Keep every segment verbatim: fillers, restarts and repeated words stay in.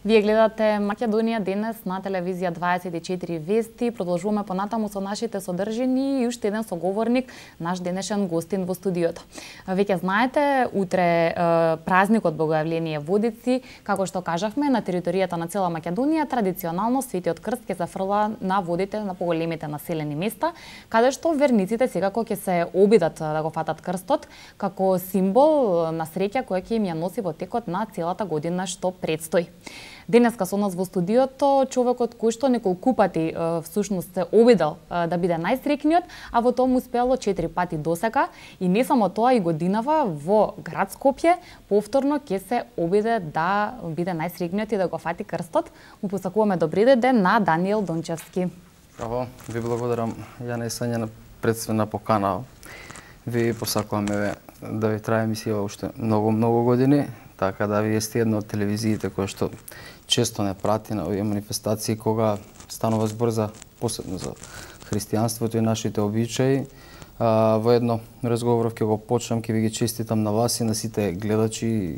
Вие гледате Македонија денес на телевизија дваесет и четири Вести. Продолжуваме понатаму со нашите содржини и уште еден соговорник, наш денешен гостин во студиото. Веќе знаете, утре празникот Богојавление Водици, како што кажавме, на територијата на цела Македонија традиционално Светиот крст ќе се фрла на водите на поголемите населени места, каде што верниците секако ќе се обидат да го фатат крстот како символ на среќа која ќе им ја носи во текот на целата година што предстои. Денеска со нас во студиото човекот кој што неколку пати всушност се обидел да биде најсреќниот, а во тоа му успело четири пати досега и не само тоа, и годинава во град Скопје повторно ќе се обиде да биде најсреќниот и да го фати крстот. Му посакуваме добри ден на Даниел Дончевски. Браво, ви благодарам Јана и Сања на предствена покана. Ви посакуваме да ви трае емисија уште многу многу години, така да вие сте една од телевизиите која што често не прати на овие манифестации кога станува збор за посебно за христијанството и нашите обичаи. А, во едно разговоров ќе го почнам, ќе ви ги честитам на вас и на сите гледачи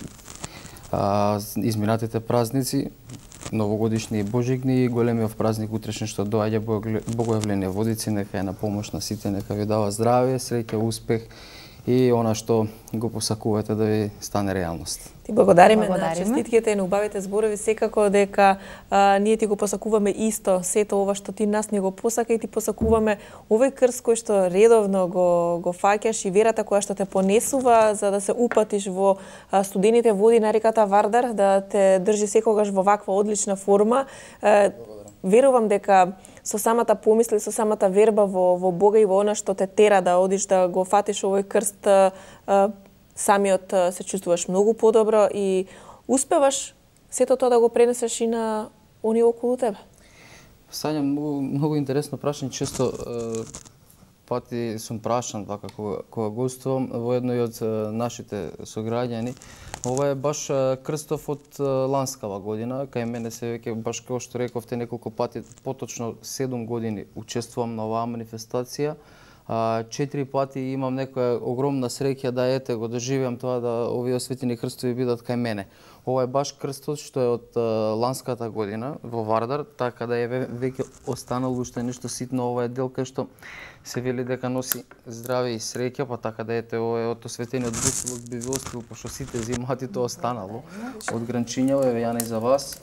а, изминатите празници, новогодишни и божигни и големиот празник утрешен што доаѓа Богојавление Водици. Нека е на помош на сите, нека ви дава здравје, среќа, успех и она што го посакувате да ви стане реалност. Ти благодариме, благодариме. на честитките и на убавите зборови, секако дека а, ние ти го посакуваме исто, сето ова што ти нас не го посака и ти посакуваме овој крст кој што редовно го, го фаќаш и верата која што те понесува за да се упатиш во а, студените води на реката Вардар, да те држи секогаш во ваква одлична форма. А, верувам дека со самата помисла и со самата верба во, во Бога и во она што те тера да одиш да го фатиш овој крст, а, самиот се чувствуваш многу подобро и успеваш сето тоа да го пренесеш и на оние околу тебе. Сања, многу, многу интересно прашање. Често е, пати сум прашан вака кога, кога гостувам во едној од нашите сограѓани. Ова е баш крстов од ланскава година, кај мене се веќе баш како што рековте неколку пати, поточно седум години учествувам на оваа манифестација. Четири пати имам некоја огромна среќа да ете го доживеам тоа да овие осветени крстови бидат кај мене. Ова е баш крстот што е од ланската година во Вардар, така да е веќе останало уште нешто ситно. Ова е дел кај што се вели дека носи здраве и среќа, па така да ете ова е од осветениот бусилот би ви оставил, пошто сите зимати тоа останало. Од Гранчињево е Јана и за вас.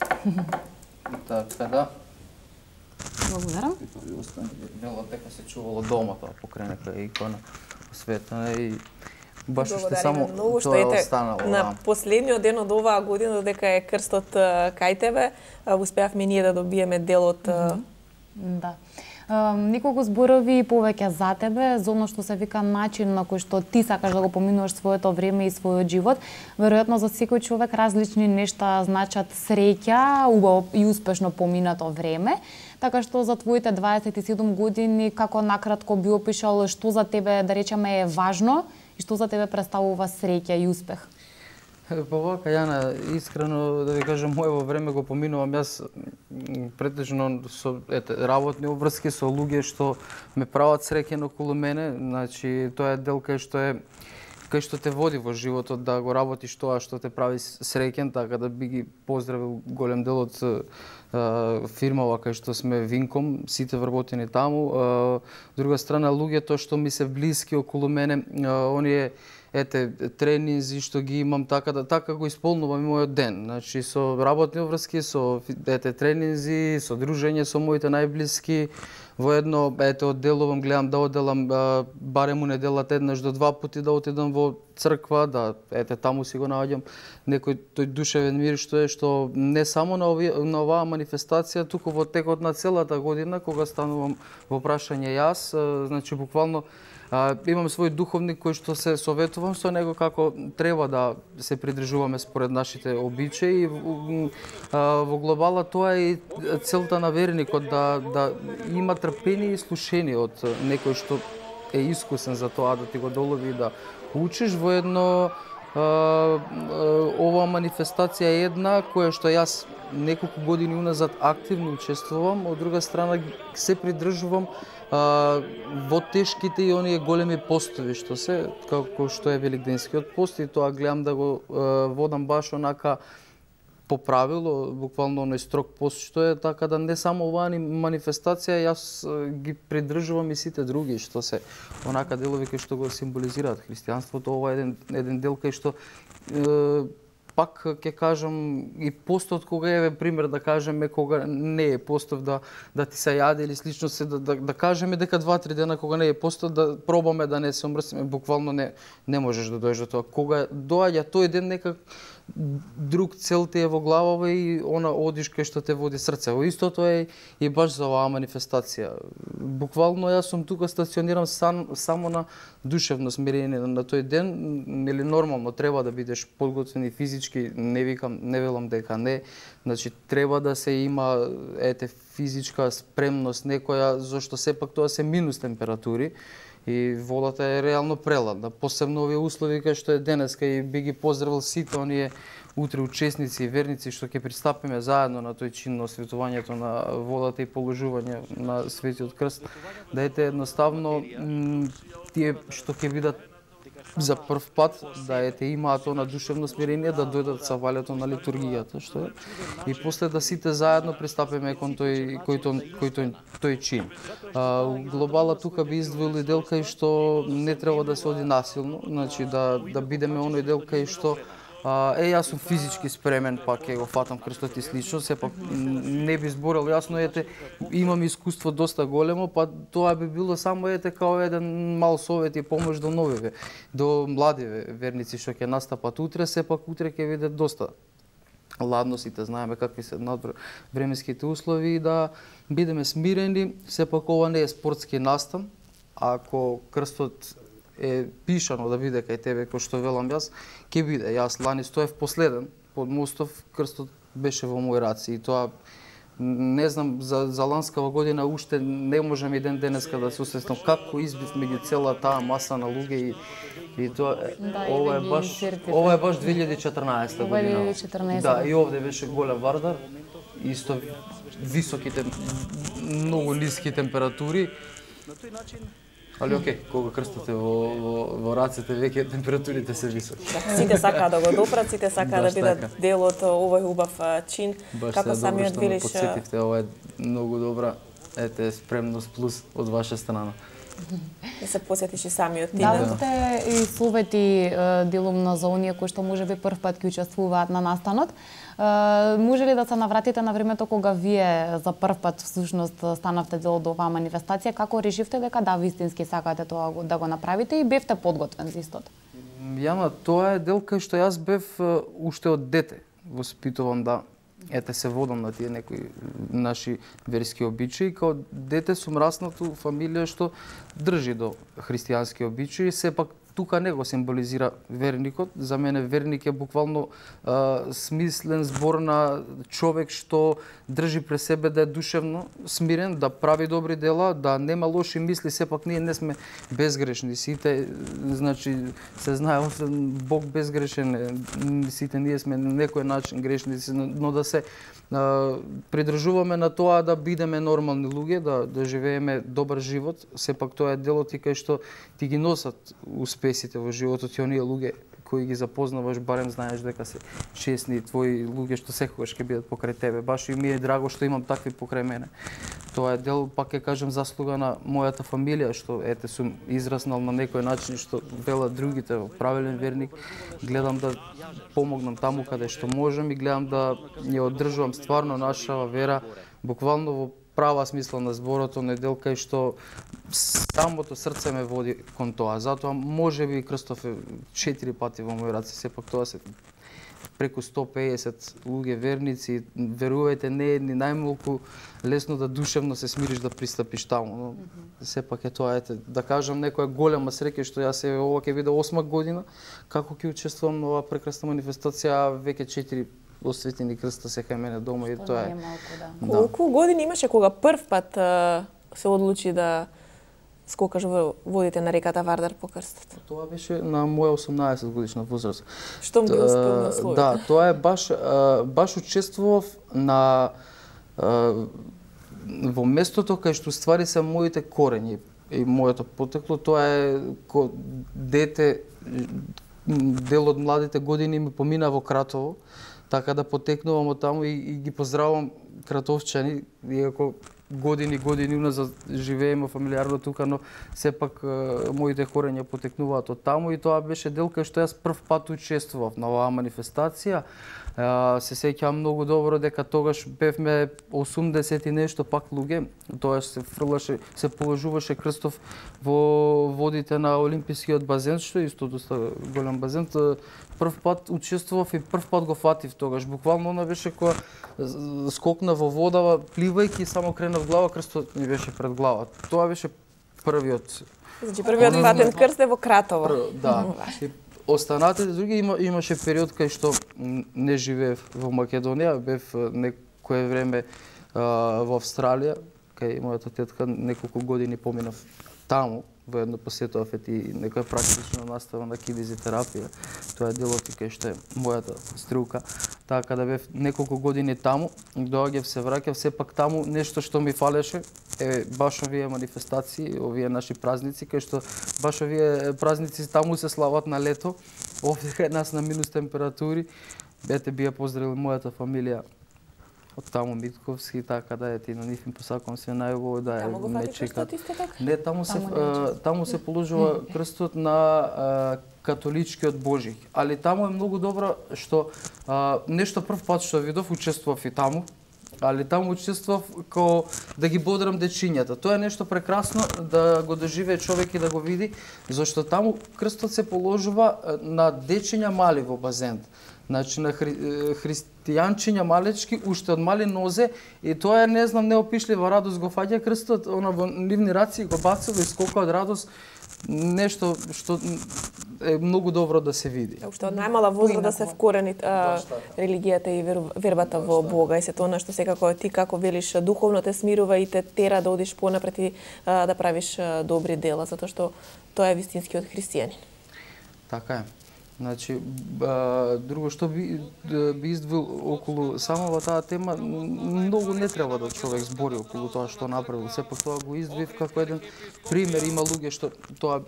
Така да. Благодарам. Вело дека се чувало дома тоа покрај нека икона осветена и баш уште само многу, што тоа ете, останало. На да. последниот ден од оваа година, додека е крстот кај тебе, успеавме ние да добиеме дел од... Mm-hmm. Да. Неколку зборови повеќе за тебе, за оно што се вика начин на кој што ти сакаш да го поминуваш своето време и својот живот. Веројатно за секој човек различни нешта значат среќа, убаво и успешно поминато време. Така што за твоите дваесет и седум години, како накратко би опишал што за тебе, да речеме, е важно и што за тебе представува среќа и успех? Па вака, Јана, искрено да ви кажам, моево време го поминувам јас претежно со ете, работни обврски со луѓе што ме прават среќен околу мене. Значи, тоа е дел кај што е кај што те води во животот да го работиш тоа што те прави среќен, така да би ги поздравил голем дел од фирмава кај што сме Винком, сите вработени таму. Друга страна, луѓето што ми се блиски околу мене, оние ете тренинзи што ги имам, така да така го исполнувам и мојот ден. Значи со работни врски, со ете тренинзи, со дружење со моите најблиски. Во едно ете одделувам, гледам да одделам барем у неделата еднаш до два пати да отидам во црква, да ете таму си го наоѓам некој тој душевен мир што е што не само на овие, на оваа манифестација, туку во текот на целата година кога станувам во прашање јас, значи буквално А, имам свој духовник кој што се советувам со него како треба да се придржуваме според нашите обичаи. А, во глобала тоа е и целта на верникот да, да има трпение и слушение од некој што е искусен за тоа да ти го долови и да учиш во едно. Uh, uh, ова манифестација е една која што јас неколку години уназад активно учествувам, од друга страна се придржувам uh, во тешките и оние големи постови што се, како што е Великденскиот пост, и тоа гледам да го uh, водам баш онака по правило, буквално оној строг пост што е, така да не само оваа манифестација, јас ги придржувам и сите други што се онака делови кои што го символизираат христијанството. Ова е еден еден дел кај што е, пак ќе кажам и постот кога е пример да кажеме кога не е постов да да ти се јаде или слично се да да, да кажеме дека два-три дена кога не е постот да пробаме да не се омрсиме, буквално не не можеш да дојдеш до тоа. Кога доаѓа тој ден некак друг цел те е во главава и она одиш кај што те води срцево. Истото е и баш за оваа манифестација. Буквално јас сум тука стационирам сам, само на душевно смирение на тој ден, нели нормално треба да бидеш подготвен и физички, не викам, не велам дека не, значи треба да се има ете физичка спремност некоја, зашто сепак тоа се минус температури. И водата е реално преладна, посебно овие услови кај што е денеска и би ги поздравил сите оние утре учесници и верници што ќе пристапиме заедно на тој чин на осветувањето на водата и положување на Светиот крст, да ете едноставно тие што ќе бидат за прв пат да ете имаат она душевно смирение да дојдат со валјето на литургијата, што е, и после да сите заедно пристапиме кон тој кој тој, кој тој, тој чин. А, глобала тука би издвоил дел кај што не треба да се оди насилно, значи да да бидеме оној дел кај што А, е, јас сум физички спремен, пак ќе го фатам крстот и слично, сепак не би зборел јасно, ете, имам искуство доста големо, па тоа би било само ете као еден мал совет и помош до новиве, до младиве верници што ќе настапат утре, сепак утре ќе видат доста ладно, сите знаеме какви се временските услови и да бидеме смирени, сепак ова не е спортски настан, ако крстот е пишано да биде кај тебе, кој што велам јас, ќе биде. Јас лани стоев последен под мостов, крстот беше во мој раци и тоа не знам за за ланскава година уште не можам и ден денеска да се усвестам како избив меѓу цела таа маса на луѓе и и тоа да, ова е баш ова е баш две илјади и четрнаесета година. две илјади и четрнаесета. Да, и овде беше голем вардар, исто високите многу ниски температури. На тој начин али окей, кога крстате во, во, во рацете, веќе температурите се високи. Да, сите сакаат да го допрат, сите сакаат да бидат така дел од овој убав чин. Баш како самиот велиш, подсетивте, ова е многу добра ете спремност плюс од ваша страна. Да се посетиш и самиот ти. Дадовте и совети делумно за оние кои што можеби прв пат ќе учествуваат на настанот. Може ли да се навратите на времето кога вие за прв пат всушност станавте дел од оваа манифестација, како решивте дека да вистински сакате тоа да го направите и бевте подготвен за истото? Јана, тоа е дел кај што јас бев уште од дете воспитуван да ете се водам на тие некои наши верски обичаи. Као дете сум раснат у фамилија што држи до христијански обичаи, сепак тука не го символизира верникот. За мене верник е буквално а, смислен збор на човек што држи пре себе да е душевно смирен, да прави добри дела, да нема лоши мисли, сепак ние не сме безгрешни. Сите, значи, се знае, Бог безгрешен е, сите ние сме на некој начин грешници, но да се а, придржуваме на тоа да бидеме нормални луѓе, да, да живееме добар живот, сепак тоа е делот и кај што ти ги носат успесите во животот и оние луѓе кои ги запознаваш, барем знаеш дека се честни твои луѓе што секогаш ќе бидат покрај тебе. Баш и ми е драго што имам такви покрај мене. Тоа е дел, пак ќе кажем, заслуга на мојата фамилија, што ете сум израснал на некој начин што велат другите, правилен верник. Гледам да помогнам таму каде што можам и гледам да ја одржувам стварно наша вера, буквално во права смисла на зборот, оној дел кај што самото срце ме води кон тоа. Затоа можеби крстов е четири пати во мој раце, сепак тоа се преку сто пеесет луѓе верници, верувајте, не е ни најмалку лесно да душевно се смириш да пристапиш таму, но сепак е тоа, ете, да кажам некоја голема среќа што јас е ова ќе биде осма година како ќе учествувам на оваа прекрасна манифестација, веќе четири осветени крста се кај мене дома и тоа е. Да. Колку години имаше кога прв пат а, се одлучи да скокаш во водите на реката Вардар по крстот? Тоа беше на моја осумнаесет годишна возраст. Штом ги успел на својот? Да, тоа е баш баш учествував на во местото кај што ствари се моите корени и моето потекло. Тоа е ко дете, дел од младите години ми помина во Кратово. Така да потекнувам од таму и, и ги поздравам кратовчани, иако години години уназад живееме фамилиарно тука, но сепак моите корења потекнуваат од таму и тоа беше дел кај што јас прв пат учествував на оваа манифестација. Се сеќавам многу добро дека тогаш бевме осумдесет и нешто пак луѓе, тоа се фрлаше, се положуваше крстов во водите на олимпискиот базен, што е исто доста голем базен. Прв пат учествував и прв пат го фатив тогаш. Буквално она беше кога скокна во водава, пливајќи, само кренав глава, крстот ми беше пред глава. Тоа беше првиот. Значи првиот фатен крст е во Кратово. Прв, да. Останатите други има, имаше период кај што не живеев во Македонија, бев некое време а, во Австралија, кај мојата тетка неколку години поминав таму, воедно посетував и некоја практична настава на кинезитерапија. Тоа е делот и кај што е мојата струка. Така да бев неколку години таму, доаѓав се враќав, сепак таму нешто што ми фалеше е баш овие манифестации, овие наши празници, кај што баш овие празници таму се слават на лето, овде кај нас на минус температури. Ете би ја поздравил мојата фамилија од таму Митковски, така да ете на нив им посакувам се најубаво да е ме чекат. Не, таму се таму, таму се положува крстот на а, католичкиот Божик, али таму е многу добро што а, нешто прв пат што видов, учествував и таму, али таму учествував како да ги бодрам дечињата. Тоа е нешто прекрасно да го доживее човек и да го види, зашто таму крстот се положува на дечиња мали во базен. Значи на хри, христијанчиња малечки, уште од мали нозе, и тоа е, не знам, неопишлива радост го фаќа крстот, она во нивни раци го бацува и скока од радост, нешто што е многу добро да се види. Уште од најмала возраст да се вкорени а, религијата и вер, вербата во Бога, и се тоа што секако ти како велиш духовно те смирува и те тера да одиш понапред и а, да правиш а, добри дела, затоа што тоа е вистинскиот христијанин. Така е. Значи, а, друго што би, би издвил околу самава таа тема, многу не треба да човек збори околу тоа што направил. Сепак тоа го издвив како еден пример. Има луѓе што тоа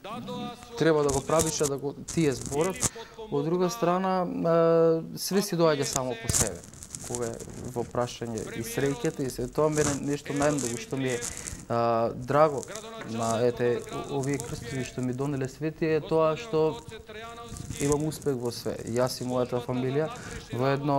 треба да го правиш, да го тие зборат. Од друга страна, а, све си доаѓа само по себе. Кога е во прашање и среќата и се тоа мене нешто најмногу што ми е а, драго на ете овие крстови што ми донеле свети е тоа што имам успех во све. Јас и мојата фамилија воедно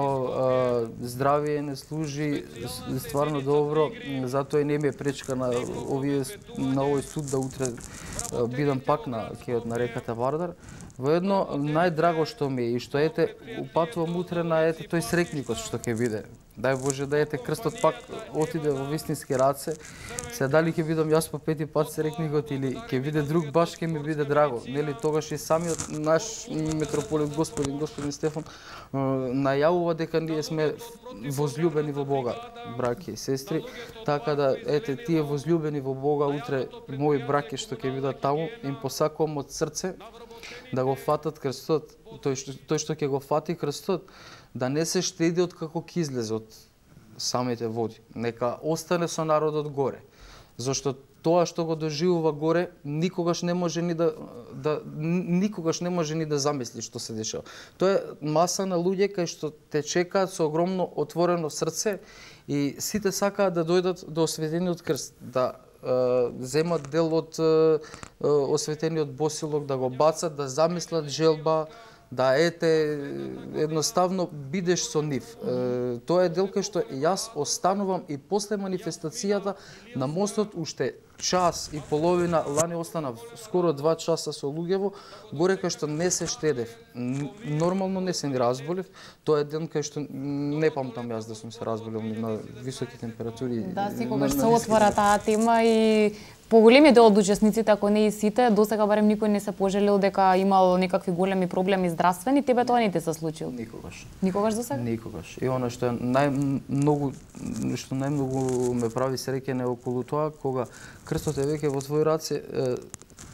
здравие не служи стварно добро, затоа и не ми е пречка на овие на овој суд да утре бидам пак на кејот на реката Вардар. Воедно најдраго што ми е и што ете упатувам утре на ете тој срекникот што ќе биде. Дај Боже да ете крстот пак отиде во вистински раце. Се дали ќе бидам јас по пети пат срекникот или ќе биде друг, баш ќе ми биде драго. Нели тогаш и самиот наш митрополит господин господин Стефан најавува дека ние сме возлюбени во Бога, браќи и сестри, така да ете тие возлюбени во Бога утре мои браќи што ќе бидат таму, им посакувам од срце да го фатат крстот, тој што, тој што ќе го фати крстот, да не се штеди од како ќе излезе од самите води. Нека остане со народот горе. Зашто тоа што го доживува горе, никогаш не може ни да, да никогаш не може ни да замисли што се дешава. Тоа е маса на луѓе кај што те чекаат со огромно отворено срце и сите сакаат да дојдат до осветениот крст, да земат дел од осветениот босилок, да го бацат, да замислат желба, да ете едноставно бидеш со нив. Е, тоа е дел кај што јас останувам и после манифестацијата на мостот уште час и половина, лани останав скоро два часа со луѓево, горе кај што не се штедев. Нормално не се ни разболев. Тоа е ден кај што не памтам јас да сум се разболел на високи температури. Да, секогаш се отвора таа тема и поголемиот дел од учесниците, ако не и сите, досега барем никој не се пожалил дека имал некакви големи проблеми здравствени, тебе тоа не ти се случило? Никогаш. Никогаш досега? Никогаш. И она што е најмногу што најмногу ме прави среќен е околу тоа кога крстот е веќе во твои раце,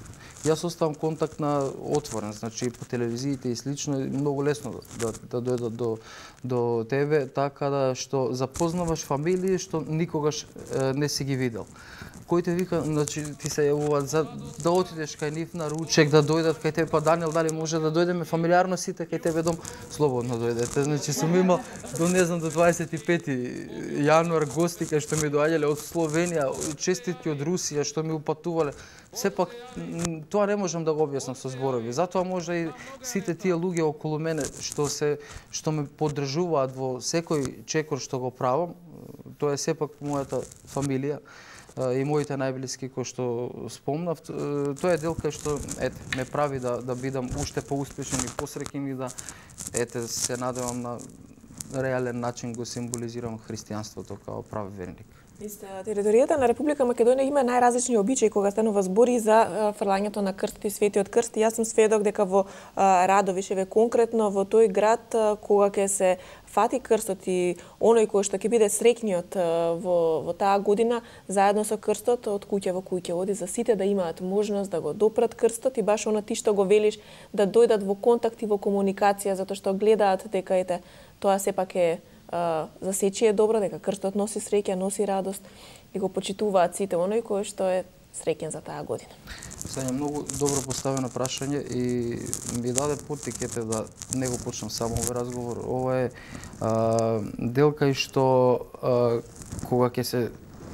Јас оставам контакт на отворен, значи по телевизиите и слично, многу лесно да, да, да дојдат до, до тебе, така да што запознаваш фамилии што никогаш е, не си ги видел. Кој те вика, значи ти се јавуваат за да отидеш кај нив на ручек, да дојдат кај тебе, па Даниел, дали може да дојдеме фамилиарно сите кај тебе дом, слободно дојдете. Значи сум имал до не знам до дваесет и пети јануар гости кај што ми доаѓале од Словенија, честитки од Русија што ми упатувале. Сепак тоа не можам да го објаснам со зборови. Затоа може и сите тие луѓе околу мене што се што ме поддржуваат во секој чекор што го правам, тоа е сепак мојата фамилија и моите најблиски кои што спомнав. Тоа е дел кај што ете ме прави да да бидам уште поуспешен и посреќен и да ете се надевам на реален начин го символизирам христијанството као прав верник. Истина, територијата на Република Македонија има најразлични обичаи кога станува збори за фрлањето на крстот и светиот крст. Јас сум сведок дека во Радовишеве конкретно во тој град кога ќе се фати крстот и оној кој што ќе биде среќниот во во таа година заедно со крстот од куќа во куќа оди за сите да имаат можност да го допрат крстот и баш оно ти што го велиш да дојдат во контакт и во комуникација затоа што гледаат дека ете тоа сепак е за сечи е добро, дека крстот носи среќа, носи радост и го почитуваат сите оној кој што е среќен за таа година. Сега многу добро поставено прашање и ми даде поттикете да не го почнам само овој разговор. Ова е а, дел кај што а, кога ќе се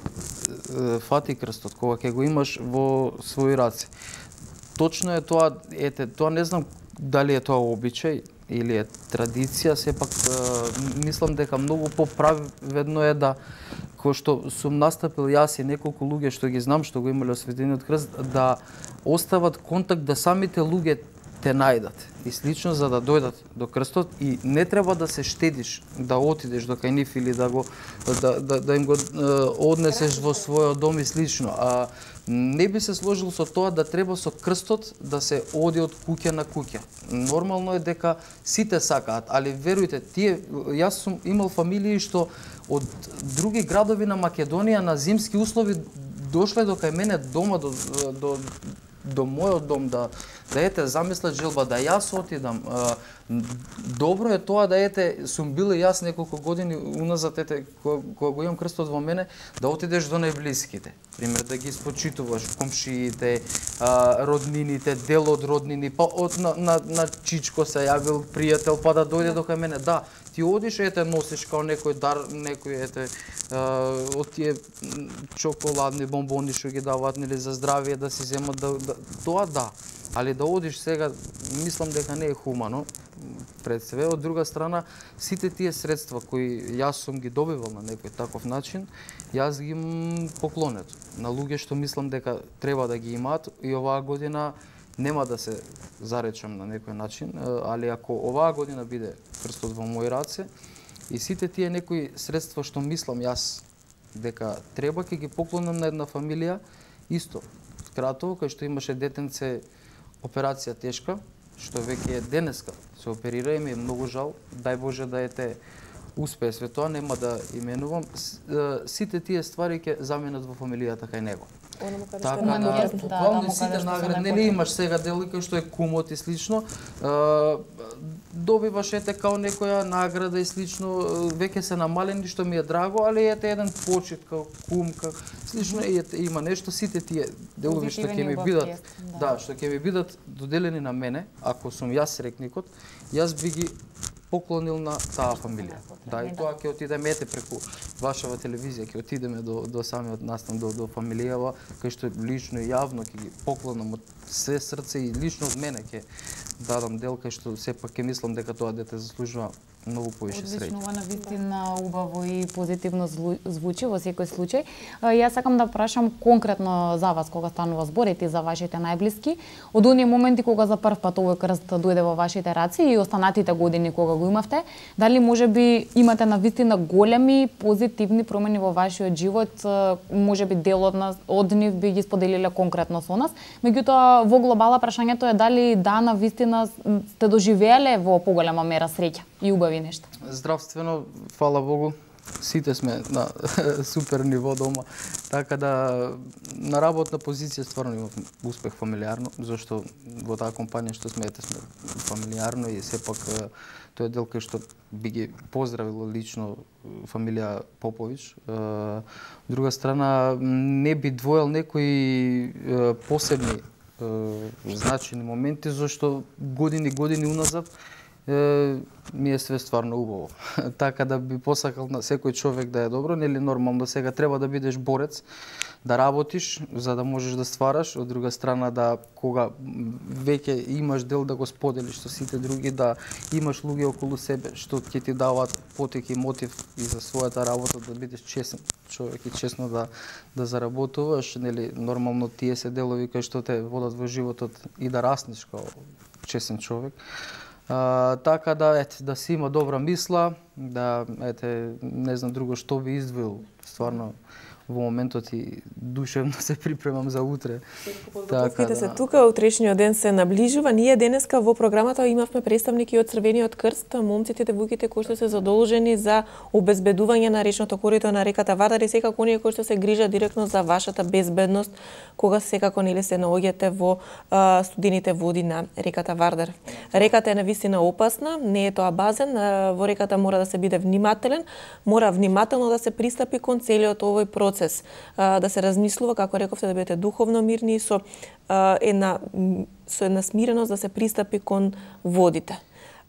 а, фати крстот, кога ќе го имаш во своји раце. Точно е тоа, ете, тоа не знам дали е тоа обичај или е традиција, сепак мислам дека многу поправедно е да кој што сум настапил јас и неколку луѓе што ги знам што го имале осветениот крст, да остават контакт, да самите луѓе те најдат и слично за да дојдат до крстот и не треба да се штедиш да отидеш до кај нив или да го да, да, да им го однесеш во својот дом и слично. А не би се сложил со тоа да треба со крстот да се оди од куќа на куќа. Нормално е дека сите сакаат, али верујте, тие јас сум имал фамилии што од други градови на Македонија на зимски услови дошле до кај мене дома до до до мојот дом да да ете замислат желба да јас отидам. Добро е тоа да ете сум бил и јас неколку години уназад ете кога го имам крстот во мене да отидеш до најблиските. Пример да ги спочитуваш комшиите, роднините, дел од роднини, па од на, на, на чичко се јавил пријател па да дојде до кај мене. Да, ти одиш ете носиш као некој дар, некој ете од тие чоколадни бомбони што ги даваат нели за здравје да си земат да, да тоа да. Али да одиш сега, мислам дека не е хумано пред себе. Од друга страна, сите тие средства кои јас сум ги добивал на некој таков начин, јас ги поклонет на луѓе што мислам дека треба да ги имаат и оваа година нема да се заречам на некој начин, али ако оваа година биде крстот во мои раце и сите тие некои средства што мислам јас дека треба ќе ги поклонам на една фамилија, исто Кратово, кај што имаше детенце операција тешка, што веќе е денеска се оперира и ми е многу жал, дај Боже да ете успее све тоа, нема да именувам, сите тие ствари ќе заменат во фамилијата кај него. Така на буквално сите награди, нели имаш сега делика што е кумот и слично, добиваш ете као некоја награда и слично, веќе се намалени што ми е драго, али ете еден почит као кум, као слично и ете има нешто, сите тие делови што ќе ми бидат, да, што ќе ми бидат доделени на мене, ако сум јас срекникот, јас би ги поклонил на таа фамилија. Да, и тоа ќе отидеме ете преку вашава телевизија, ќе отидеме до до самиот настан до до фамилијава, кај што лично и јавно ќе ги поклонам од се срце и лично од мене ќе дадам дел кај што сепак ќе мислам дека тоа дете заслужува многу повише среќа. Одлично, ова навистина убаво и позитивно звучи во секој случај. Јас сакам да прашам конкретно за вас кога станува зборите за вашите најблиски, од оние моменти кога за прв пат овој крст дојде во вашите раци и останатите години кога го имавте, дали можеби имате навистина големи позитивни промени во вашиот живот, можеби дел од нас од нив би ги споделиле конкретно со нас. Меѓутоа во глобала прашањето е дали да навистина сте доживееле во поголема мера среќа и убави нешта. Здравствено, фала Богу, сите сме на супер ниво дома. Така да на работна позиција стварно имав успех фамилиарно, зашто во таа компанија што сме ете сме фамилиарно и сепак тој е дел кај што би ги поздравил лично фамилија Попович. Друга страна не би двоел некои посебни значени моменти зашто години години уназад ми е све стварно убаво. Така да би посакал на секој човек да е добро, нели нормално сега треба да бидеш борец, да работиш за да можеш да ствараш, од друга страна да кога веќе имаш дел да го споделиш со сите други, да имаш луѓе околу себе што ќе ти даваат потек и мотив и за својата работа, да бидеш честен човек и честно да да заработуваш, нели нормално тие се делови кои што те водат во животот и да раснеш како честен човек. Uh, така да ете да си има добра мисла, да ете не знам друго што би издвоил стварно во моментот и душевно се припремам за утре. Така да се тука утрешниот ден се наближува. Ние денеска во програмата имавме представники од Црвениот крст, момците и девојките кои што се задолжени за обезбедување на речното корито на реката Вардар и секако оние кои што се грижат директно за вашата безбедност кога секако нели се наоѓате во а, студените води на реката Вардар. Реката е навистина опасна, не е тоа базен, а, во реката мора да се биде внимателен, мора внимателно да се пристапи кон целиот овој процес. Да се размислува, како рековте, да бидете духовно мирни и со една, со една смиреност да се пристапи кон водите.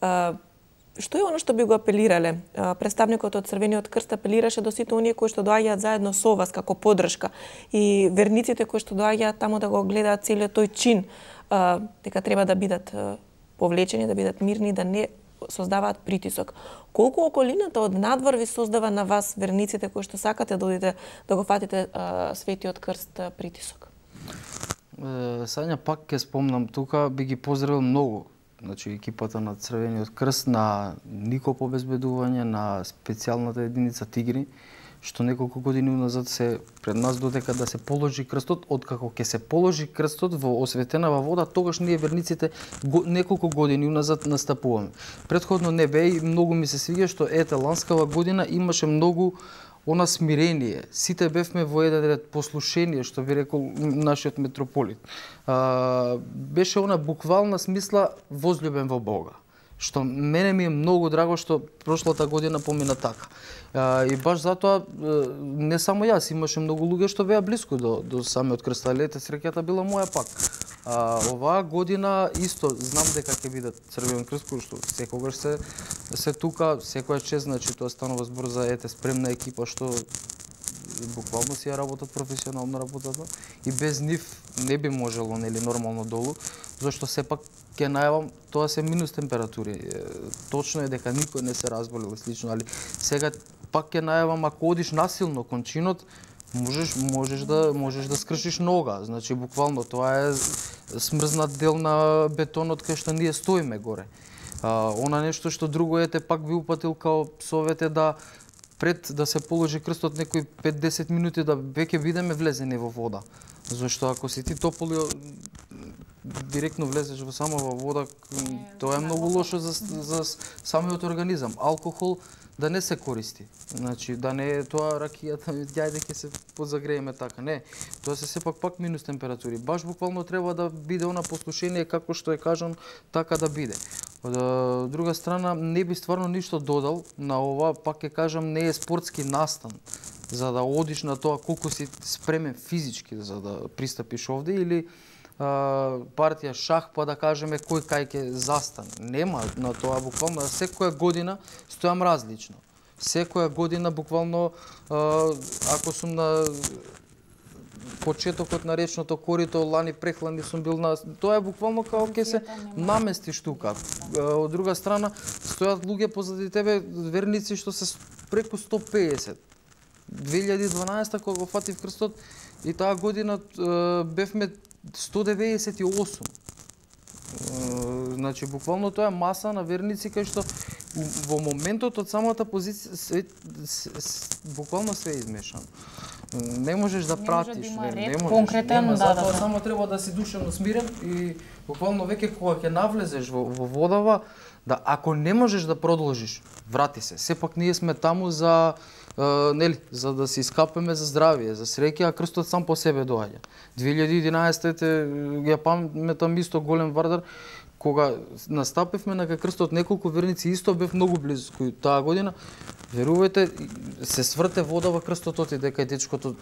Што е оно што би го апелирале? Представникот од Црвениот крст апелираше до сите оние кои што доаѓаат заедно со вас како поддршка и верниците кои што доаѓаат таму да го гледаат целиот тој чин, дека треба да бидат повлечени, да бидат мирни, да не создаваат притисок. Колку околината од надвор ви создава на вас, верниците кои што сакате да одите да го фатите а, Светиот крст притисок? Е, Сања, пак ќе спомнам тука, би ги поздравил многу. Значи екипата на Црвениот крст, на Нико по обезбедување, на специјалната единица Тигри, што неколку години уназад се пред нас додека да се положи крстот, откако ќе се положи крстот во осветенава вода, тогаш ние верниците го, неколку години уназад настапуваме. Претходно не бе и многу ми се свиѓа што ете ланскава година имаше многу она смирение. Сите бевме во еден ред, послушение, што би рекол нашиот митрополит. А, беше она буквална смисла возлюбен во Бога. Што мене ми е многу драго што прошлата година помина така. А, и баш затоа не само јас, имаше многу луѓе што беа блиску до до самиот крст, але ете среќата била моја пак. А, оваа година исто знам дека ќе биде Црвениот крст, кој што секогаш се се тука, секоја чест, значи тоа станува збор за ете спремна екипа што буквално си ја работат професионално работата и без нив не би можело нели нормално долу, зашто сепак ќе најавам тоа се минус температури. Точно е дека никој не се разболел слично, али сега пак ќе најавам ако одиш насилно кон чинот, можеш можеш да можеш да скршиш нога, значи буквално тоа е смрзнат дел на бетонот кај што ние стоиме горе. А, она нешто што друго ете пак би упатил као совет е да пред да се положи крстот некои пет до десет минути да веќе бидеме влезени во вода. Зашто ако си ти тополи директно влезеш во само во вода, тоа е многу лошо за, за самиот организам. Алкохол да не се користи. Значи да не е тоа ракијата, јајде ќе се подзагрееме така. Не, тоа се сепак пак минус температури. Баш буквално треба да биде она послушение како што е кажан, така да биде. Од друга страна не би стварно ништо додал на ова, пак ќе кажам, не е спортски настан за да одиш на тоа колку си спремен физички за да пристапиш овде или партија шах, па да кажеме кој кај ќе застане. Нема на тоа, буквално секоја година стојам различно. Секоја година буквално ако сум на почетокот на речното корито, лани прехлани сум бил на тоа е буквално како ќе се наместиш тука. Од друга страна стојат луѓе позади тебе, верници што се преку сто пеесет. две илјади и дванаесета кога го фатив крстот и таа година бевме сто деветдесет и осум. Значи буквално тоа е маса на верници кај што во моментот од самата позиција све, с, с, буквално све е измешано. не можеш да Не пратиш, може да има не, ред не можеш. конкретен, Нема, да, затоа да, да. само треба да си душевно смирен и буквално веќе кога ќе навлезеш во, во водава, да ако не можеш да продолжиш, врати се. Сепак ние сме таму за Uh, нели, за да се искапеме за здравие, за среќа, а крстот сам по себе доаѓа. две илјади и единаесета ја паметам исто голем Вардар, кога настапивме на крстот неколку верници, исто бев многу близко таа година. Верувајте, се сврте вода во крстот и дека дечкото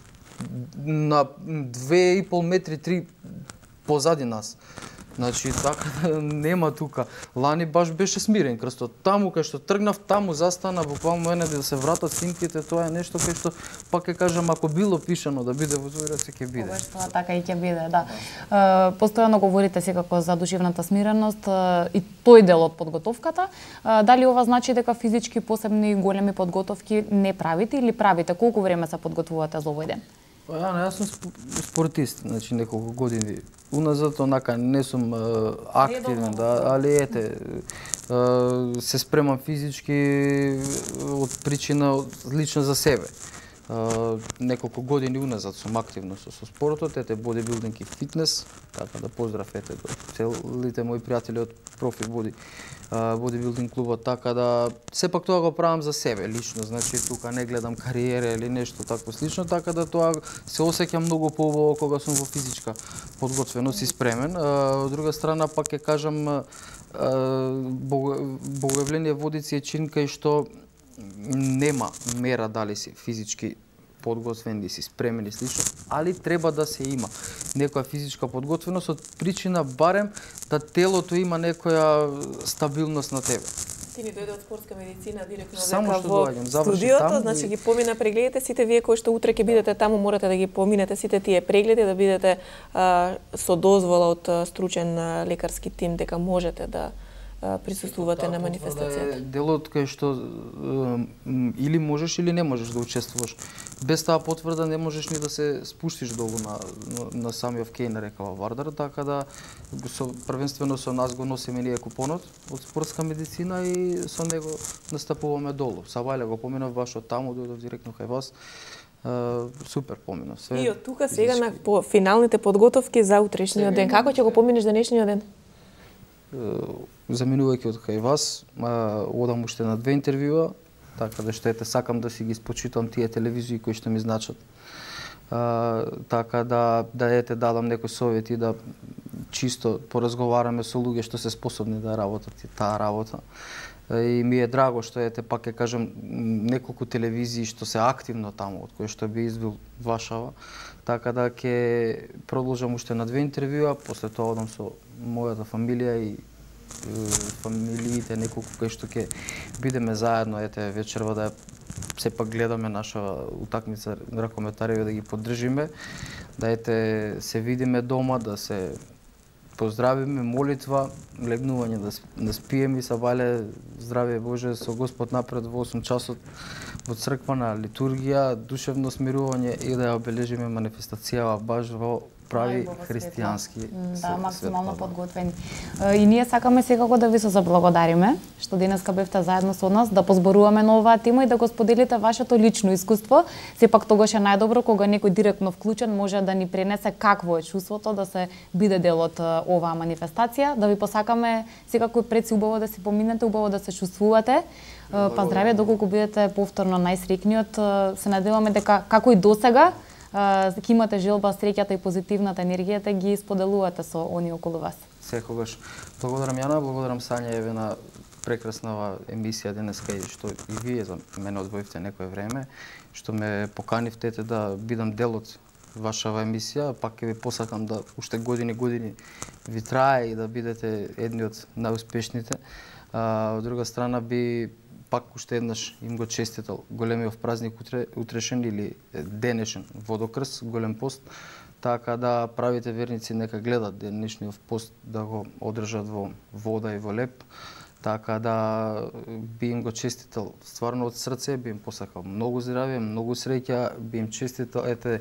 на две и пол метри, три позади нас. Значи, така нема тука. Лани баш беше смирен крстот. Таму кај што тргнав, таму застана, буквално ене да се вратат снимките, тоа е нешто кај што, пак ќе кажам, ако било пишано да биде во Зујра, се ќе биде. Баш тоа така и ќе биде, да. Е, постојано говорите секако за душевната смиреност е, и тој дел од подготовката. Е, дали ова значи дека физички посебни големи подготовки не правите или правите? Колку време се подготвувате за овој ден? Ја, јас сум спортист, значи неколку години уназад, онака не сум uh, активен, да, али ете, uh, се спремам физички од причина лично за себе. Uh, неколку години уназад сум активно со, со спортот, ете бодибилдинг и фитнес, така да поздрав ете до целите мои пријатели од профи боди бодибилдинг клубот, така да сепак тоа го правам за себе лично, значи тука не гледам кариера или нешто такво слично, така да тоа се осеќам многу поубаво кога сум во физичка подготвеност и спремен. Uh, од друга страна пак ќе кажам uh, Богојавление Водици е чин кај што нема мера дали си физички подготвен или си спремен и слично, али треба да се има некоја физичка подготвеност од причина барем да телото има некоја стабилност на тебе. Ти ни дојде од спортска медицина директно Само дека што во доаѓам, завршив студиото, таму значи и- ги помина прегледите сите вие кои што утре ќе бидете таму, морате да ги поминете сите тие прегледи, да бидете а, со дозвола од а, стручен а, лекарски тим дека можете да а, присуствувате на манифестацијата. Е дел од кај што м, или можеш или не можеш да учествуваш. Без таа потврда не можеш ни да се спуштиш долу на, на, на самиот кеј на река Вардар, така да со, првенствено со нас го носиме ние купонот од спортска медицина и со него настапуваме долу. Савајле го поминав баш од таму, дојдов директно кај вас. Uh, супер поминав се. И од тука сега на по финалните подготовки за утрешниот ден. Како ќе го поминеш денешниот ден? Заминувајќи од кај вас, а, одам уште на две интервјуа, така да што ете сакам да си ги спочитувам тие телевизии кои што ми значат. А, така да да ете дадам некои совети да чисто поразговараме со луѓе што се способни да работат и таа работа. И ми е драго што ете пак ќе кажам неколку телевизии што се активно таму, од кои што би извил Вашава, така да ќе продолжам уште на две интервјуа, после тоа одам со мојата фамилија и е, фамилиите неколку кои што ќе бидеме заедно, ете вечерва да сепак гледаме наша утакмица ракометареви да ги поддржиме, да ете се видиме дома, да се поздравиме, молитва, легнување да, да спиеме и савале здравје Боже со Господ напред во осум часот во црква на литургија, душевно смирување и да ја обележиме манифестацијава баш во прави Најубаво христијански светло. се- Да, максимално светло, да. подготвени. Е, И ние сакаме секако да ви се заблагодариме што денеска бевте заедно со нас, да позборуваме на оваа тема и да го споделите вашето лично искуство. Сепак тогаш е најдобро кога некој директно вклучен може да ни пренесе какво е чувството да се биде дел од е, оваа манифестација. Да ви посакаме секако пред си убаво да си поминете, убаво да се чувствувате. Е, Па здравје доколку бидете повторно најсреќниот. Е, Се надеваме дека како и досега ќе имате желба, среќата и позитивната енергијата ги споделувате со они околу вас. Секогаш. Благодарам Јана, благодарам Сања еве на прекраснава емисија денеска и што и вие за мене одвоивте некое време, што ме поканивте ете да бидам дел од вашава емисија, пак ќе ви посакам да уште години години ви трае и да бидете едни од најуспешните. А, од друга страна би пак уште еднаш им го честитал големиот празник утре, утрешен или денешен водокрс, голем пост, така да правите верници нека гледат денешниот пост да го одржат во вода и во леп, така да би им го честитал стварно од срце, би им посакал многу здравје, многу среќа, би им честитал ете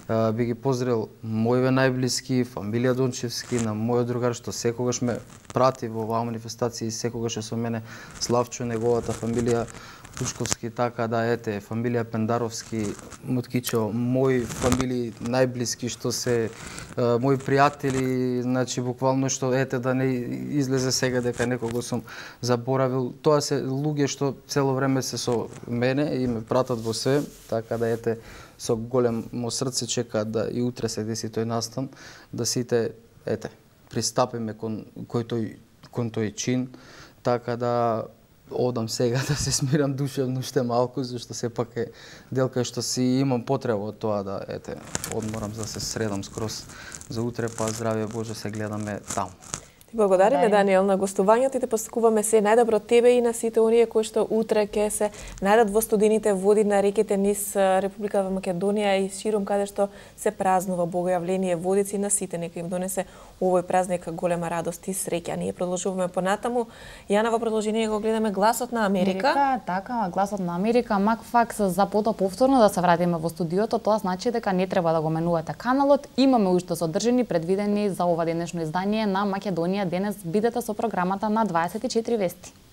Би ги поздравил моите најблиски, фамилија Дончевски, на мојот другар што секогаш ме прати во оваа манифестација и секогаш е со мене, Славчо, неговата фамилија Пучковски, така да ете, фамилија Пендаровски, Моткичо, мои фамилии најблиски што се е, мои пријатели, значи буквално што ете да не излезе сега дека некого сум заборавил. Тоа се луѓе што цело време се со мене и ме пратат во све, така да ете со големо срце чекаат да и утре се деси тој настан, да сите ете пристапиме кон кој тој кон тој чин, така да одам сега да се смирам душевно уште малку, зашто сепак е делка што си имам потреба од тоа да ете одморам за да се средам скроз за утре, па здравје Боже се гледаме таму. Ти благодариме, Даниел, на гостувањето и те посакуваме се најдобро тебе и на сите оние кои што утре ќе се најдат во студените води на реките низ Република Македонија и широм каде што се празнува Богојавление Водици, на сите нека им донесе овој празник голема радост и среќа. Ние продолжуваме понатаму. Јана, во продолжение го гледаме Гласот на Америка. Америка така, Гласот на Америка, макфакс за потоа повторно да се вратиме во студиото, тоа значи дека не треба да го менувате каналот. Имаме уште содржини предвидени за ова денешно издание на Македонија денес. Бидете со програмата на дваесет и четири вести.